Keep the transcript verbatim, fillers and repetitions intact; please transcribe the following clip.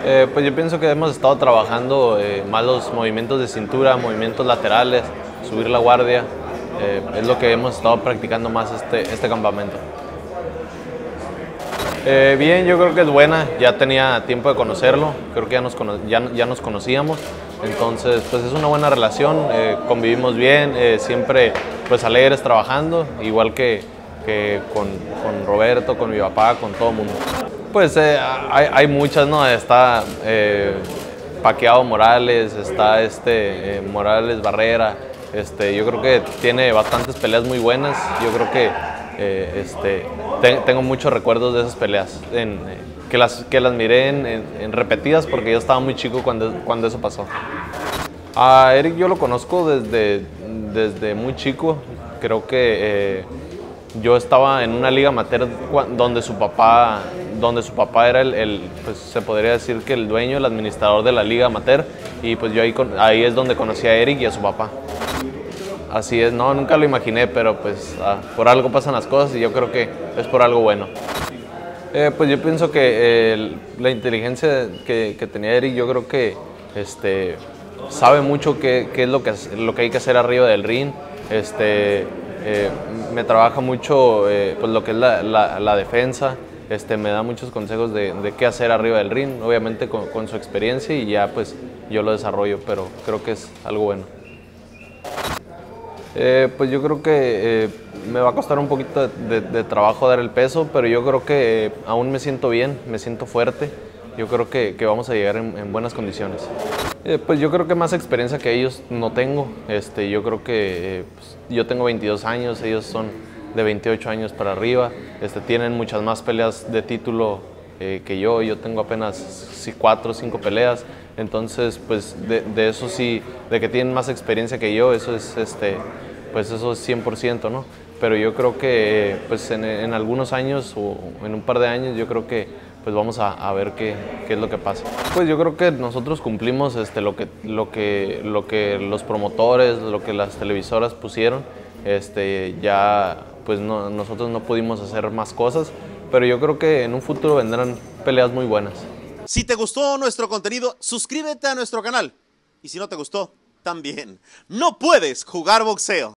Eh, pues yo pienso que hemos estado trabajando eh, más los movimientos de cintura, movimientos laterales, subir la guardia, eh, es lo que hemos estado practicando más este, este campamento. Eh, bien, yo creo que es buena, ya tenía tiempo de conocerlo, creo que ya nos, cono ya, ya nos conocíamos, entonces pues es una buena relación, eh, convivimos bien, eh, siempre pues alegres trabajando, igual que, que con, con Roberto, con mi papá, con todo el mundo. Pues eh, hay, hay muchas, ¿no? Está eh, Paquiao Morales, está este, eh, Morales Barrera, este, yo creo que tiene bastantes peleas muy buenas, yo creo que eh, este, te, tengo muchos recuerdos de esas peleas, en, eh, que, las, que las miré en, en, en repetidas porque yo estaba muy chico cuando, cuando eso pasó. A Eric yo lo conozco desde, desde muy chico, creo que eh, yo estaba en una liga amateur donde su papá, donde su papá era el, el, pues se podría decir que el dueño, el administrador de la liga amateur, y pues yo ahí, ahí es donde conocí a Eric y a su papá. Así es, no, nunca lo imaginé, pero pues ah, por algo pasan las cosas y yo creo que es por algo bueno. Eh, pues yo pienso que eh, la inteligencia que, que tenía Eric, yo creo que este, sabe mucho qué, qué es lo que, lo que hay que hacer arriba del ring. Este, eh, me trabaja mucho eh, pues lo que es la, la, la defensa, este, me da muchos consejos de, de qué hacer arriba del ring, obviamente con, con su experiencia, y ya pues yo lo desarrollo, pero creo que es algo bueno. Eh, pues yo creo que eh, me va a costar un poquito de, de, de trabajo dar el peso, pero yo creo que eh, aún me siento bien, me siento fuerte. Yo creo que, que vamos a llegar en, en buenas condiciones. Eh, pues yo creo que más experiencia que ellos no tengo. Este, yo creo que eh, pues, yo tengo veintidós años, ellos son de veintiocho años para arriba. Este, tienen muchas más peleas de título eh, que yo. Yo tengo apenas sí, cuatro o cinco peleas. Entonces, pues de, de eso sí, de que tienen más experiencia que yo, eso es, este, pues eso es cien por ciento, ¿no? Pero yo creo que pues en, en algunos años o en un par de años yo creo que pues vamos a, a ver qué, qué es lo que pasa. Pues yo creo que nosotros cumplimos este, lo, que, lo, que, lo que los promotores, lo que las televisoras pusieron. Este, ya pues no, nosotros no pudimos hacer más cosas, pero yo creo que en un futuro vendrán peleas muy buenas. Si te gustó nuestro contenido, suscríbete a nuestro canal. Y si no te gustó, también. No puedes jugar boxeo.